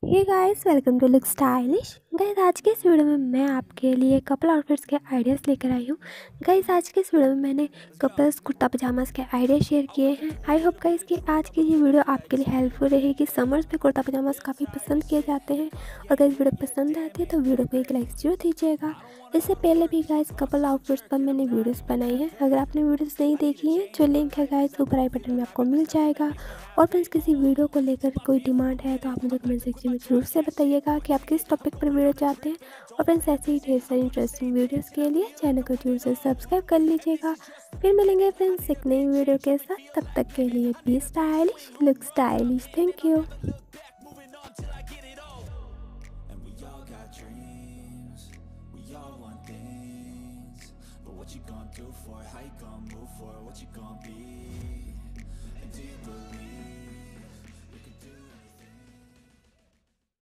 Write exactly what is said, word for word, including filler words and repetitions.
Hey guys, welcome to look stylish. Guys, आज के इस वीडियो में मैं आपके लिए कपल आउटफिट्स के आइडियाज़ लेकर आई हूँ। गाइस, आज के इस वीडियो में मैंने कपल्स कुर्ता पजामास के आइडिया शेयर किए हैं। आई होप गाइस कि आज की ये वीडियो आपके लिए हेल्पफुल रहेगी। समर्स में कुर्ता पजामास काफ़ी पसंद किए जाते हैं और गाइस वीडियो पसंद आती है तो वीडियो को एक लाइक जरूर दीजिएगा। इससे पहले भी गाइस कपल आउटफिट्स पर मैंने वीडियोस बनाई हैं। अगर आपने वीडियोस नहीं देखी हैं जो लिंक है गाइस ऊपर आई बटन में आपको मिल जाएगा। और फ्रेंड्स, किसी वीडियो को लेकर कोई डिमांड है तो आप मुझे कमेंट सेक्शन में जरूर से बताइएगा कि आप किस टॉपिक पर वीडियो चाहते हैं। और फ्रेंड्स, ऐसे ही ढेर सारी इंटरेस्टिंग वीडियोस के लिए चैनल को जरूर से सब्सक्राइब कर लीजिएगा। फिर मिलेंगे फ्रेंड्स एक नई वीडियो के साथ। तब तक के लिए be stylish, look stylish. Thank you. And we all got dreams, we all want things. But what you gonna do for it? How you gonna move for it? What you gonna be? And do you believe